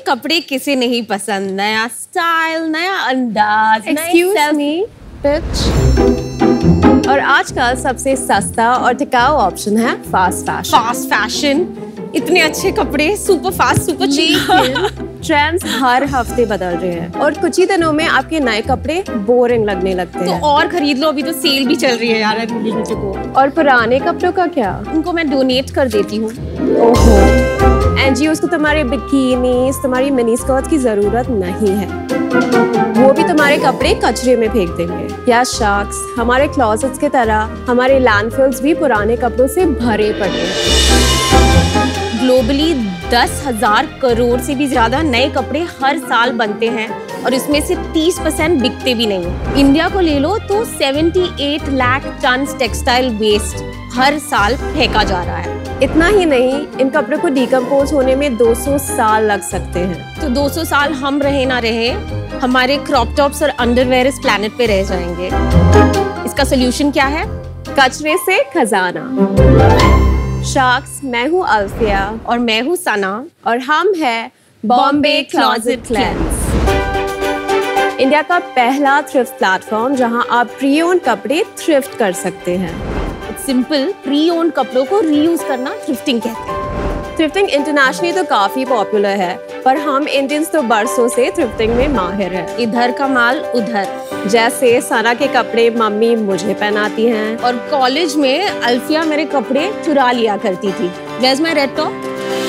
कपड़े किसे नहीं पसंद, नया स्टाइल, नया अंदाज। Excuse me, bitch। और आजकल सबसे सस्ता और टिकाऊ ऑप्शन है फास्ट फैशन। फास्ट फैशन, इतने अच्छे कपड़े, super fast, super cheap. Trends हर हफ्ते बदल रहे हैं और कुछ ही दिनों में आपके नए कपड़े बोरिंग लगने लगते हैं। तो और खरीद लो, अभी तो सेल भी चल रही है यार को। और पुराने कपड़ों का क्या? उनको मैं डोनेट कर देती हूँ। ओहो, एनजीओ को तुम्हारे बिकिनीज, तुम्हारी मिनी स्कर्ट्स की जरूरत नहीं है, वो भी तुम्हारे कपड़े कचरे में फेंक देंगे। या शार्क्स, हमारे क्लोजेट्स की तरह हमारे लैंडफिल्स भी पुराने कपड़ों से भरे पड़े हैं। ग्लोबली 10,000 करोड़ से भी ज्यादा नए कपड़े हर साल बनते हैं और इसमें से 30% बिकते भी नहीं। इंडिया को ले लो तो 78 लाख टन टेक्सटाइल वेस्ट हर साल फेंका जा रहा है। इतना ही नहीं, इन कपड़ों को डिकम्पोज होने में 200 साल लग सकते हैं। तो 200 साल हम रहे ना रहे, हमारे क्रॉप टॉप्स और अंडरवेयर इस प्लेनेट पे रह जाएंगे। इसका सोल्यूशन क्या है? कचरे से खजाना। शार्क्स, मैं हूँ अल्फिया और मैं हूँ सना और हम हैं बॉम्बे क्लोजेट क्लेंस, इंडिया का पहला थ्रिफ्ट प्लेटफॉर्म जहां आप प्री ओन्ड कपड़े थ्रिफ्ट कर सकते हैं। सिंपल, प्री ओन्ड कपड़ों को रीयूज करना थ्रिफ्टिंग कहते हैं। थ्रिफ्टिंग इंटरनेशनली तो काफी पॉपुलर है, पर हम इंडियंस तो बरसों से थ्रिफ्टिंग में माहिर हैं। इधर का माल उधर, जैसे सना के कपड़े मम्मी मुझे पहनाती हैं और कॉलेज में अल्फिया मेरे कपड़े चुरा लिया करती थी। Where's my red top?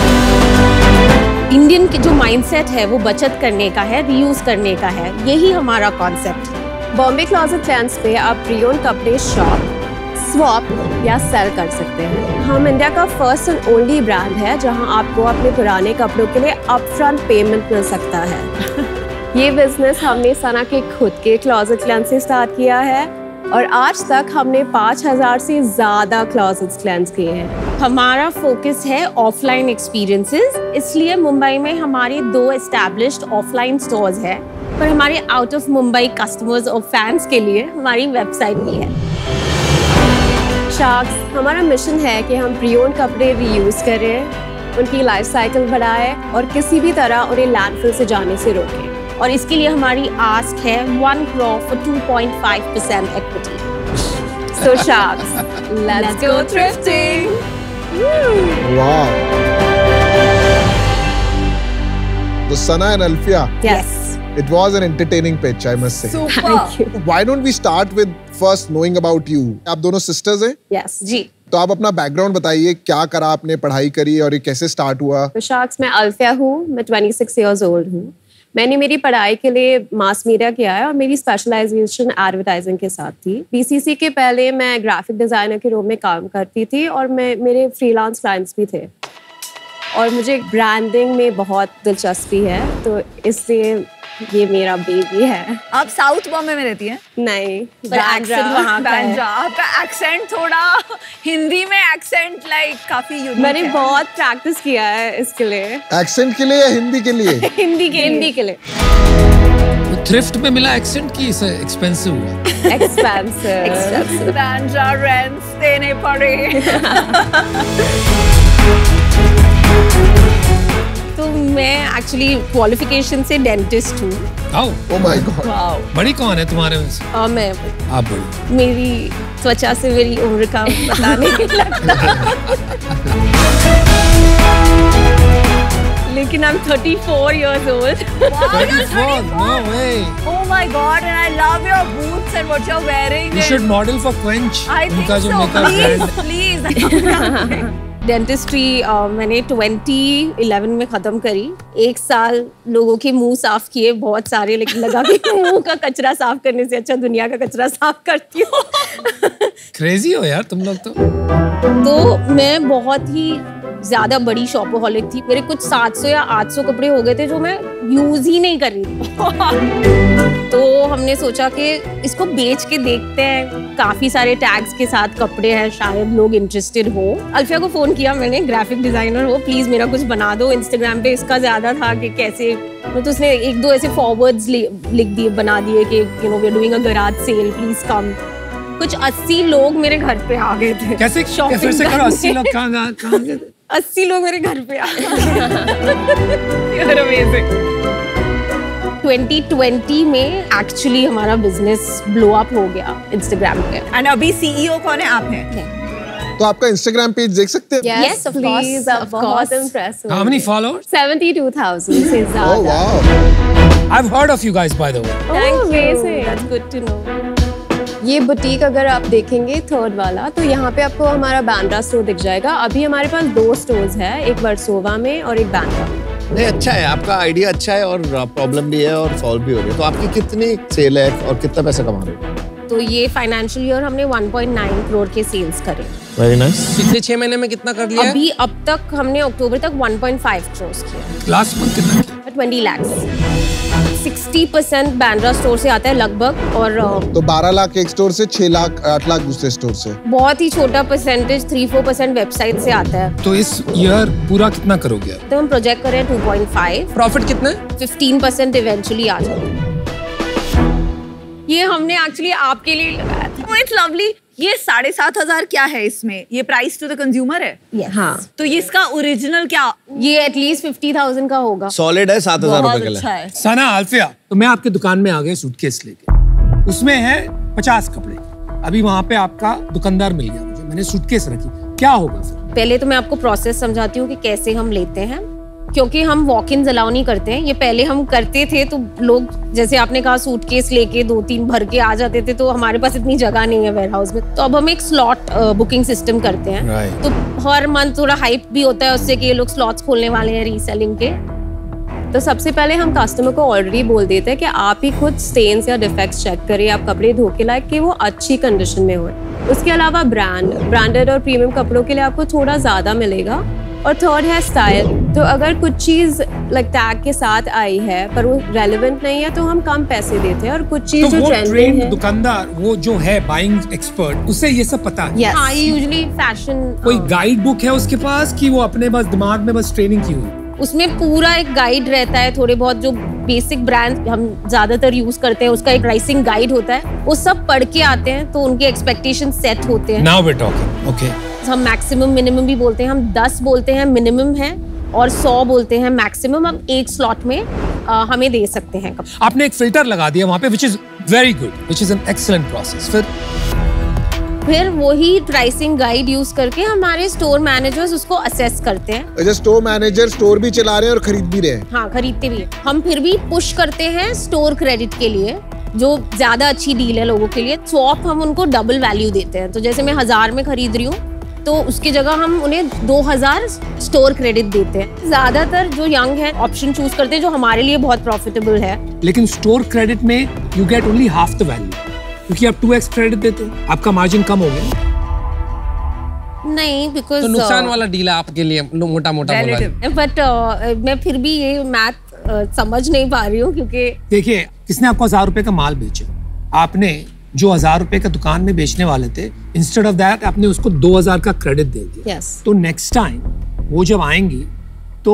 Indian की जो माइंडसेट है वो बचत करने का है, रीयूज करने का है, यही हमारा कॉन्सेप्ट। बॉम्बे क्लोजेट क्लेंस पे आप प्री ओन्ड कपड़े शॉप, स्वैप या सेल कर सकते हैं। हम इंडिया का फर्स्ट एंड ओनली ब्रांड है जहां आपको अपने पुराने कपड़ों के लिए अपफ्रंट पेमेंट मिल सकता है। ये बिजनेस हमने सना के खुद के क्लोजेट क्लेंस से स्टार्ट किया है और आज तक हमने 5000 से ज्यादा क्लोजेट क्लेंस किए हैं। हमारा फोकस है ऑफलाइन एक्सपीरियंसेस, इसलिए मुंबई में हमारे 2 एस्टैब्लिश्ड ऑफलाइन स्टोर्स हैं, पर हमारे आउट ऑफ मुंबई कस्टमर्स और फैंस के लिए हमारी वेबसाइट भी है। शार्क्स, हमारा मिशन है कि हम प्री ओन्ड कपड़े रीयूज करें, उनकी लाइफ साइकिल बढ़ाएं और किसी भी तरह उन्हें लैंडफिल से जाने से रोकें। और इसके लिए हमारी आस्क है 1 crore for 2.5% equity. So Sharks, let's go thrifting. Wow. So Sana and Alfia. Yes. It was an entertaining pitch, I must say. Super. Thank you. Why don't we start with first knowing about you? आप दोनों sisters हैं? Yes. जी। तो आप अपना background बताइए, क्या करा आपने, पढ़ाई करी और ये कैसे स्टार्ट हुआ? तो शार्क्स, मैं अल्फिया हूँ, मैं 26 years old हूँ। मैंने मेरी पढ़ाई के लिए मास मीडिया किया है और मेरी स्पेशलाइजेशन एडवर्टाइजिंग के साथ थी। बीसीसी के पहले मैं ग्राफिक डिजाइनर के रूप में काम करती थी और मेरे फ्रीलांस क्लाइंट्स भी थे और मुझे ब्रांडिंग में बहुत दिलचस्पी है, तो इसलिए ये मेरा बेबी है। आप साउथ बॉम्बे में रहती हैं? नहीं, बांद्रा। आपका एक्सेंट थोड़ा हिंदी में एक्सेंट काफी यूनिक है। मैंने बहुत प्रैक्टिस किया है इसके लिए। एक्सेंट के लिए या हिंदी के लिए? हिंदी के लिए। तो थ्रिफ्ट में मिला एक्सेंट की एक्सपेंसिव हुआ? एक्सपेंसिव। बांद्रा रेंट्स देने पड़े। तो मैं एक्चुअली क्वालिफिकेशन से डेंटिस्ट हूँ। Oh my God. बड़ी कौन है तुम्हारे में से? मैं आप बड़ी। मेरी त्वचा से मेरी उम्र का पता नहीं लगता। लेकिन I'm 34 years old. Wow, you're 34? No way. Oh my God, and I love your boots and what you're wearing. You should model for Quench. I think उनका जो so. मेकअप ब्रांड है। Please. डेंटिस्ट्री मैंने 2011 में खत्म करी। 1 साल लोगों के मुंह साफ किए बहुत सारे, लेकिन लगा कि मुंह का कचरा साफ करने से अच्छा दुनिया का कचरा साफ करती हूँ। क्रेजी हो यार तुम लोग तो। तो मैं बहुत ही ज्यादा बड़ी शॉपोहॉलिक थी। मेरे कुछ 700 या 800 कपड़े हो गए थे जो मैं यूज ही नहीं कर रही थी। तो हमने सोचा कि इसको बेच के देखते हैं, काफी सारे टैग्स के साथ कपड़े हैं, शायद लोग इंटरेस्टेड हो। अल्फिया को फोन किया मैंने, ग्राफिक डिजाइनर हो, प्लीज मेरा कुछ बना दो। इंस्टाग्राम पे इसका ज्यादा था कि कैसे, तो उसने 1-2 ऐसे फॉरवर्ड्स लिख दिए, बना दिए कि you know we are doing a garage sale, please come. कुछ 80 लोग मेरे घर पे आ गए थे। कैसे फिर से करो, 80 लोग कहाँ गए? 80 लोग मेरे घर पे आए। You're amazing. 2020 में एक्चुअली हमारा बिजनेस ब्लो अप हो गया इंस्टाग्राम पे। And अभी CEO कौन है? आप हैं? तो आपका इंस्टाग्राम पेज देख सकते हैं? Yes, of course, please, of बहुत course. impressive. How many followers? 72,000 से Oh ज़्यादा। wow. I've heard of you guys, by the way. Thank you. Amazing. That's good to know. ये बुटीक अगर आप देखेंगे थर्ड वाला, तो यहाँ पे आपको हमारा बांद्रा स्टोर दिख जाएगा। अभी हमारे पास 2 स्टोर्स है, एक वर्सोवा में और एक बांद्रा में। नहीं, अच्छा है, आपका आइडिया अच्छा है और प्रॉब्लम भी है और सॉल्व भी हो रही है। तो आपकी कितनी सेल है और कितना पैसा कमा रहे हो? तो ये फाइनेंशियल ईयर हमने 1.9 करोड़ के सेल्स करे। Very nice. पिछले 6 महीने में कितना कर लिया है? अभी अब तक हमने अक्टूबर तक 1.5 करोड़ किया। Last month कितना किया? 20 lakhs। 60% बांद्रा स्टोर से आता है लगभग, और तो 12 लाख एक स्टोर से, 6 लाख 8 लाख दूसरे स्टोर से। बहुत ही छोटा परसेंटेज 3-4% वेबसाइट से आता है। तो इस ईयर पूरा कितना करोगे? तो हम प्रोजेक्ट कर रहे हैं 2.5। प्रॉफिट कितना है? 15% इवेंचुअली आ जाएगा। ये हमने एक्चुअली आपके लिए लगाया था। Oh, it's lovely. ये 7,500 क्या है इसमें? ये प्राइस टू द कंज्यूमर है? Yes. हाँ। तो ये इसका ओरिजिनल क्या? ये एटलीस्ट 50,000 का होगा। सॉलिड है, 7,000 बहुत रुपए के अच्छा लिए। है। सना अल्फिया, तो मैं आपके दुकान में आ गया सूटकेस लेके, उसमें है 50 कपड़े। अभी वहां पे आपका दुकानदार मिल गया मुझे, मैंने सूटकेस रखी, क्या होगा फिर? पहले तो मैं आपको प्रोसेस समझाती हूँ कि कैसे हम लेते हैं, क्योंकि हम वॉक इन अलाउ नहीं करते हैं। ये पहले हम करते थे तो लोग, जैसे आपने कहा, सूटकेस लेके 2-3 भर के आ जाते थे, तो हमारे पास इतनी जगह नहीं है वेयर हाउस में। तो अब हम एक स्लॉट बुकिंग सिस्टम करते हैं। Right. तो हर मंथ थोड़ा हाइप भी होता है उससे कि ये लोग स्लॉट्स खोलने वाले हैं रीसेलिंग के। तो सबसे पहले हम कस्टमर को ऑलरेडी बोल देते हैं कि आप ही खुद स्टेन्स या डिफेक्ट्स चेक करें, आप कपड़े धो के लाए कि वो अच्छी कंडीशन में हो। उसके अलावा ब्रांडेड और प्रीमियम कपड़ों के लिए आपको थोड़ा ज़्यादा मिलेगा। और थर्ड है स्टाइल। तो अगर कुछ चीज़ टैग के साथ आई है पर वो रेलेवेंट नहीं है तो हम कम पैसे देते हैं, और कुछ चीज़ तो जो वो ट्रेंडिंग ट्रेंड है। दुकानदार, वो जो है बाइंग एक्सपर्ट, उसे ये सब पता है। Yes. हाँ, ये यूजुअली फैशन, कोई गाइड बुक है उसके पास कि वो अपने बस दिमाग में बस ट्रेनिंग की हुई? उसमें पूरा एक गाइड रहता है। थोड़े बहुत जो बेसिक ब्रांड हम ज्यादातर यूज करते हैं उसका एक प्राइसिंग गाइड होता है, वो सब पढ़ के आते हैं तो उनके एक्सपेक्टेशन सेट होते हैं। Now we talking, okay. हम मैक्सिमम मिनिमम भी बोलते हैं, हम 10 बोलते हैं मिनिमम है और 100 बोलते हैं मैक्सिमम। हम एक स्लॉट में हमें दे सकते हैं कपड़े। आपने एक फिल्टर लगा दिया वहां पे, which is very good, which is an excellent process. फिर वही प्राइसिंग गाइड यूज करके हमारे स्टोर मैनेजर्स उसको असेस करते हैं। अच्छा, स्टोर मैनेजर स्टोर भी चला रहे हैं और खरीद भी रहे हैं। हाँ, खरीदते भी हैं। हम फिर भी पुश करते हैं स्टोर क्रेडिट के लिए, जो ज्यादा अच्छी डील है लोगों के लिए। स्वॉप हम उनको डबल वैल्यू देते हैं। तो जैसे मैं 1000 में खरीद रही हूँ तो उसकी जगह हम उन्हें 2000 स्टोर क्रेडिट देते हैं। ज्यादातर जो यंग है ऑप्शन चूज करते हैं जो हमारे लिए बहुत प्रॉफिटेबल है। लेकिन स्टोर क्रेडिट में you get only half the value, क्योंकि आप 2x क्रेडिट देते हैं, आपका मार्जिन कम हो गया। नहीं, बिकॉज तो नुकसान वाला डील है आपके लिए, मोटा मोटा बोला है। बट मैं फिर भी ये मैथ समझ नहीं पा रही हूँ, क्योंकि देखिए, किसने आपको 1000 रुपए का माल बेचा, आपने जो 1000 रुपए का दुकान में बेचने वाले थे, इंस्टेड ऑफ दैट आपने उसको 2000 का क्रेडिट दे दिया। Yes. तो नेक्स्ट टाइम वो जब आएंगी तो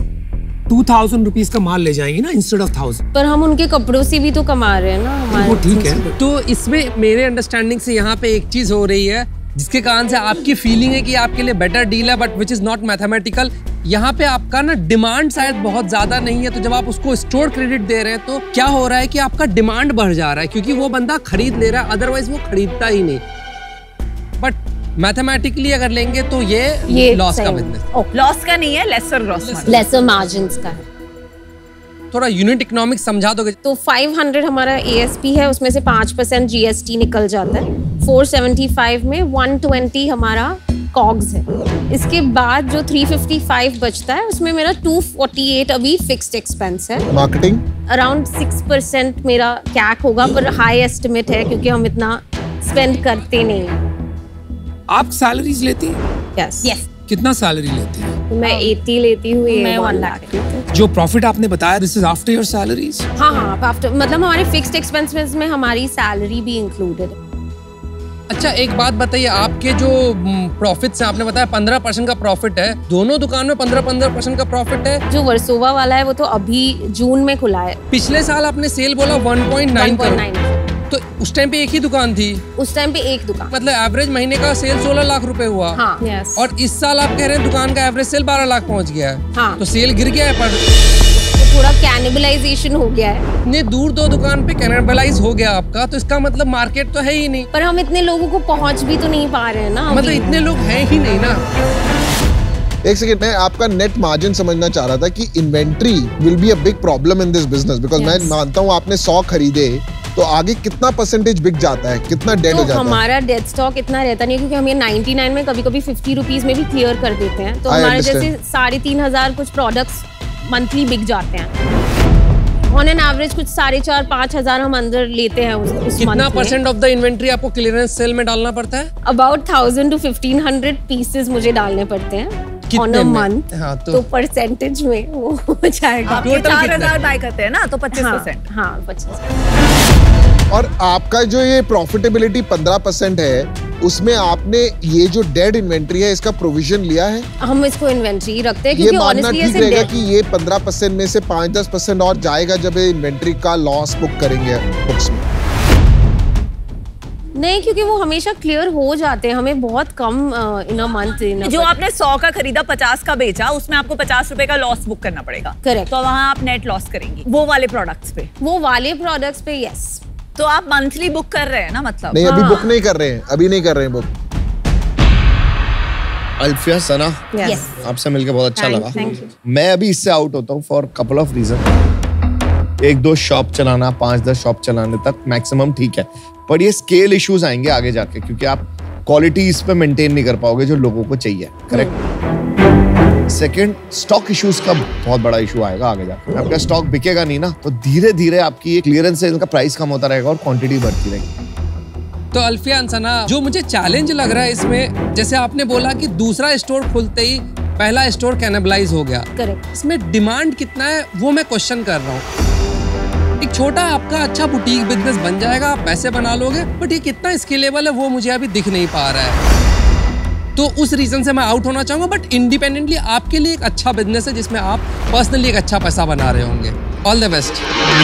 2000 रुपीज का माल ले जाएंगी ना, इंस्टेड ऑफ 1000। पर हम उनके कपड़ों से भी तो कमा रहे हैं ना हमारे। वो ठीक है। तो इसमें मेरे अंडरस्टैंडिंग से यहाँ पे एक चीज हो रही है जिसके कारण से आपकी फीलिंग है कि आपके लिए बेटर डील है, but which is not mathematical. यहाँ पे आपका ना डिमांड शायद बहुत ज्यादा नहीं है, तो जब आप उसको स्टोर क्रेडिट दे रहे हैं तो क्या हो रहा है कि आपका डिमांड बढ़ जा रहा है, क्योंकि वो बंदा खरीद ले रहा है, अदरवाइज वो खरीदता ही नहीं। बट मैथमेटिकली अगर लेंगे तो ये लॉस का बिजनेस। लॉस का नहीं है, लेसर ग्रॉस लेसर मार्जिन्स का है। थोड़ा यूनिट इकोनॉमिक्स समझा दोगे? तो 500 हमारा ASP है, उसमें से 5% GST निकल जाता है। 475 में 120 हमारा कॉग्स है। इसके बाद जो 355 बचता है उसमें मेरा 248 अभी फिक्स्ड एक्सपेंस है। मार्केटिंग अराउंड 6% मेरा कैक होगा, पर हाई एस्टिमेट है क्योंकि हम इतना स्पेंड करते नहीं हैं। आप सैलरीज लेती हैं? यस। कितना सैलरी लेती हैं? तो मैं 80 लेती हूँ, ये मैं 1 1 लाख। जो प्रॉफिट आपने बताया, this is after your salaries? हाँ, आफ्टर, मतलब हमारे फिक्स्ड एक्सपेंसेस में हमारी सैलरी भी इंक्लूडेड है। अच्छा, एक बात बताइए, आपके जो प्रॉफिट्स हैं, आपने बताया 15% का प्रॉफिट है, दोनों दुकान में 15% का प्रॉफिट है। जो वर्सोवा वाला है वो तो अभी जून में खुला है। पिछले साल आपने सेल बोला 1.9 करोड़। तो उस टाइम पे एक ही दुकान थी? उस टाइम पे एक दुकान, मतलब एवरेज महीने का सेल 16 लाख रुपए हुआ। हाँ। Yes. और इस साल आप कह रहे हैं दुकान का एवरेज सेल 12 लाख पहुंच गया है। हाँ। तो सेल गिर गया है, पर तो थोड़ा कैनिबलाइजेशन हो गया है। इतने दूर दो दुकान पे कैनिबलाइज हो गया आपका, तो इसका मतलब मार्केट तो है ही नहीं। पर हम इतने लोगों को पहुंच भी तो नहीं पा रहे हैं ना। मतलब इतने लोग हैं ही नहीं ना। एक सेकंड, मैं आपका नेट मार्जिन समझना चाह रहा था कि inventory will be a big problem in this business, because मैं मानता हूँ आपने 100 खरीदे तो आगे कितना परसेंटेज बिक जाता है, कितना डेड हो जाता है? हमारा डेड स्टॉक इतना रहता नहीं है, क्योंकि हम ये 99 में कभी-कभी 50 रुपीस में भी क्लियर कर देते हैं। तो हमारे जैसे 3,500 कुछ प्रोडक्ट्स मंथली बिक जाते हैं। ऑन एन एवरेज कुछ 4,500-5,000 हम अंदर लेते हैं उस कितना परसेंट ऑफ द इन्वेंट्री आपको क्लियरेंस सेल में डालना पड़ता है? अबाउट 1000 to 1500 पीसेस मुझे डालने पड़ते हैं ऑन अ मंथ। हाँ, तो परसेंटेज में वो हो जाएगा। आप 4,000 बाय करते हैं ना, तो 25%। हाँ 25%। और आपका जो ये प्रॉफिटेबिलिटी 15% है, उसमें आपने ये जो डेड इन्वेंट्री है इसका प्रोविजन लिया है? हम इसको इन्वेंट्री रखते हैं, ये क्योंकि मानना ऑनेस्टली ठीक रहेगा कि ये 15% में से 5-10% और जाएगा जब ये इन्वेंट्री का लॉस बुक करेंगे बुक्स में? नहीं, क्योंकि वो हमेशा क्लियर हो जाते हैं, हमें बहुत कम इन अ मंथ। जो आपने 100 का खरीदा 50 का बेचा, उसमें आपको 50 रुपए का लॉस बुक करना पड़ेगा। करेक्ट। तो वहाँ आप नेट लॉस करेंगी वो वाले प्रोडक्ट्स पे। वो वाले प्रोडक्ट्स पे यस। तो आप मंथली बुक कर रहे हैं ना, मतलब? नहीं, अभी बुक नहीं कर रहे हैं, अभी नहीं कर रहे हैं बुक। अल्फिया, सना, यस। आपसे मिलकर बहुत अच्छा लगा। Thank you. मैं अभी इससे आउट होता हूँ for couple of reason. 1-2 shop चलाना, 5-10 शॉप चलाने तक मैक्सिमम ठीक है, पर ये स्केल इश्यूज आएंगे आगे जाके, क्योंकि आप क्वालिटी इस पे मेंटेन नहीं कर पाओगे जो लोगों को चाहिए। करेक्ट। सेकंड, स्टॉक इश्यूज का बहुत बड़ा इशू आएगा आगे जाके। आपका स्टॉक बिकेगा नहीं ना, तो धीरे धीरे आपकी ये क्लियरेंस सेल का प्राइस कम होता रहेगा और क्वांटिटी बढ़ती रहेगी। तो अल्फिया अंसना, जो मुझे चैलेंज लग रहा है इसमें, जैसे आपने बोला कि दूसरा स्टोर खुलते ही पहला स्टोर कैनिबलाइज हो गया। करेक्ट। इसमें डिमांड कितना है वो मैं क्वेश्चन कर रहा हूँ। एक छोटा आपका अच्छा बुटीक बिजनेस बन जाएगा, आप पैसे बना लोगे, बट ये कितना स्केलेबल है वो मुझे अभी दिख नहीं पा रहा है। तो उस रीजन से मैं आउट होना चाहूंगा, बट इंडिपेंडेंटली आपके लिए एक अच्छा बिजनेस है जिसमें आप पर्सनली एक अच्छा पैसा बना रहे होंगे। All the best.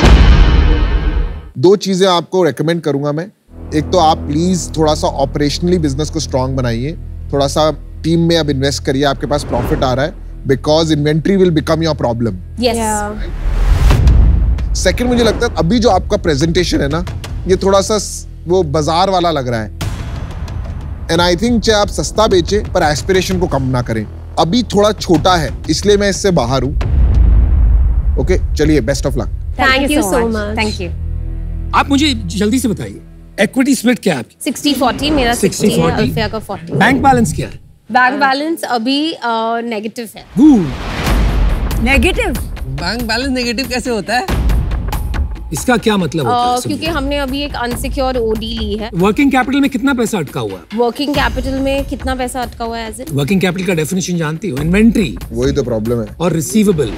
2 चीजें आपको रेकमेंड करूंगा मैं। एक तो आप प्लीज थोड़ा सा ऑपरेशनली बिजनेस को स्ट्रांग बनाइए, थोड़ा सा टीम में अब इन्वेस्ट करिए, आपके पास प्रॉफिट आ रहा है, because inventory will become your problem. Yes. Second, मुझे लगता है अभी जो आपका प्रेजेंटेशन है ना, ये थोड़ा सा वो बाजार वाला लग रहा है। एंड आई थिंक चाहे आप सस्ता बेचे पर एस्पिरेशन को कम ना करें। अभी थोड़ा छोटा है, इसलिए मैं इससे बाहर हूं। ओके, चलिए, best of luck. Thank you so much. Thank you. आप मुझे जल्दी से बताइए, इक्विटी स्प्लिट क्या है आपकी? 60-40, मेरा 60 है, अल्फिया का 40। बैंक बैलेंस क्या है? बैंक बैलेंस अभी नेगेटिव है। नेगेटिव? बैंक बैलेंस नेगेटिव कैसे होता है? इसका क्या मतलब होता है? क्योंकि हमने अभी एक अनसिक्योर ओडी ली है। वर्किंग कैपिटल में कितना पैसा अटका हुआ है? वर्किंग कैपिटल में कितना पैसा अटका हुआ है? वर्किंग कैपिटल का डेफिनेशन जानती हो? इन्वेंट्री। वही तो प्रॉब्लम है। और रिसीवेबल।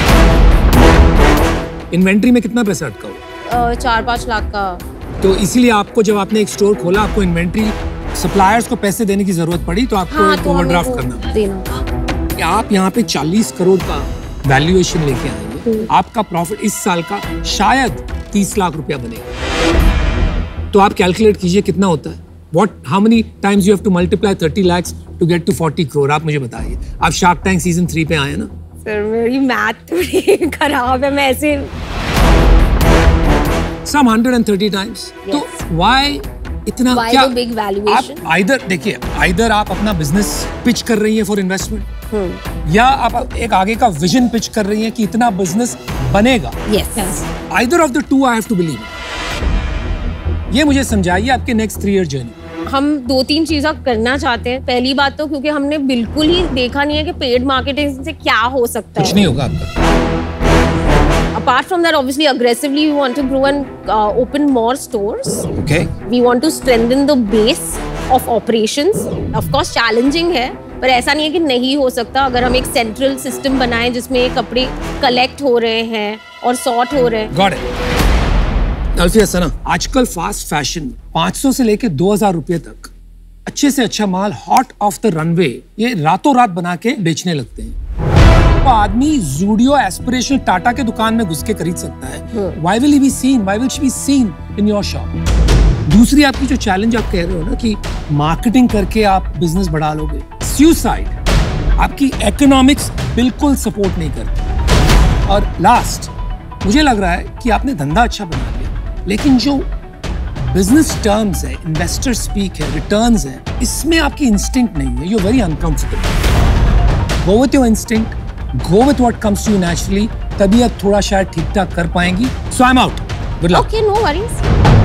इन्वेंट्री में कितना पैसा अटका हुआ? 4-5 लाख का। तो इसीलिए आपको, जब आपने एक स्टोर खोला, आपको इन्वेंट्री सप्लायर्स को पैसे देने की जरूरत पड़ी, तो आपको हाँ, एक तो ओवरड्राफ्ट करना देना। कि आप यहाँ पे 40 करोड़ का वैल्यूएशन लेके आएंगे, आपका प्रॉफिट इस साल का शायद 30 लाख रुपया बनेगा। तो आप कैलकुलेट कीजिए कितना होता है। How many times you have to multiply 30 lakhs to get to 40 crore? आप मुझे बताइए। आप शार्क टैंक सीजन 3 पे आए ना? सर मेरी मैथ थोड़ी खराब है, मैं ऐसे Some 130 times. तो why इतना Why क्या? the big valuation? आप either आप अपना बिजनेस पिच कर रही है फॉर इन्वेस्टमेंट, या आप एक आगे का विजन पिच कर रही है कि इतना बिजनेस बनेगा। Yes. Either of the two I have to believe. ये मुझे समझाइए आपके नेक्स्ट 3 year जर्नी। हम 2-3 चीजें करना चाहते हैं। पहली बात तो क्योंकि हमने बिल्कुल ही देखा नहीं है कि पेड मार्केटिंग से क्या हो सकता है। कुछ नहीं होगा आपका। Apart from that, obviously, aggressively we want to grow and open more stores. Okay. We want to strengthen the base of operations. Of course, challenging है, पर ऐसा नहीं है कि नहीं हो सकता। अगर हम एक सेंट्रल सिस्टम बनाएं जिसमें कपड़े कलेक्ट हो रहे हैं और सॉर्ट हो रहे हैं। Got it. अल्फिया सना, आजकल फास्ट फैशन 500 से लेके 2000 रुपये तक अच्छे से अच्छा माल हॉट ऑफ द रनवे ये रातों रात बना के बेचने लगते हैं। तो आदमी ज़ूडियो, एस्पिरेशनल, टाटा के दुकान में घुस के खरीद सकता है। Why will he be seen? Why will she be seen in your shop? दूसरी आपकी जो चैलेंज आप कह रहे हो ना कि मार्केटिंग करके आप बिजनेस बढ़ा लोगे, सुसाइड, आपकी इकोनॉमिक्स बिल्कुल सपोर्ट नहीं करती। और लास्ट, मुझे लग रहा है कि आपने धंधा अच्छा बना लिया, लेकिन जो बिजनेस टर्म्स है, इन्वेस्टर स्पीक है, रिटर्न्स है, इसमें आपकी इंस्टिंक्ट नहीं है। You are very uncomfortable. Go with your instinct, go with what comes to you naturally, तभी आप थोड़ा शायद ठीक ठाक कर पाएंगी। So I am out, good luck. Okay, no worries.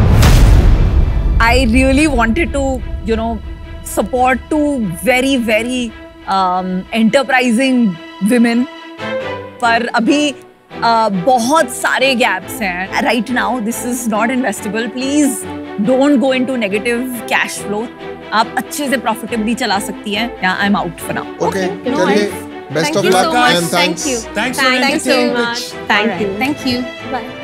I really wanted to, you know, support two very, very enterprising women. पर अभी बहुत सारे gaps हैं. Right now, this is not investable. Please don't go into negative cash flow. आप अच्छे से profitably चला सकती हैं. Yeah, I'm out for now. Okay, no चलिए, worries. best Thank of you luck so much. and thanks. Thank you. Thanks for Thank you so entertaining. much. Thank you. Thank you. Bye.